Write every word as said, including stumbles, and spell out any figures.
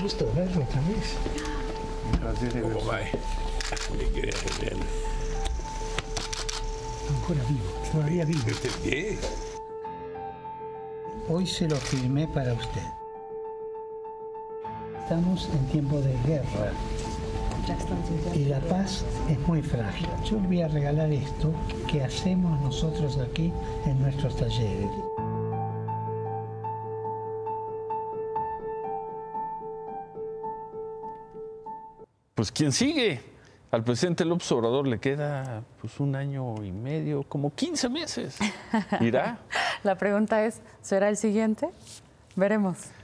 gusto verlo otra vez. ¿Cómo va? Mi querida Juliana. Ancora vivo, todavía vivo. Bien. Hoy se lo firmé para usted. Estamos en tiempo de guerra y la paz es muy frágil. Yo le voy a regalar esto que hacemos nosotros aquí en nuestros talleres. Pues ¿quién sigue? Al presidente López Obrador le queda pues un año y medio, como quince meses. ¿Irá? La pregunta es, ¿será el siguiente? Veremos.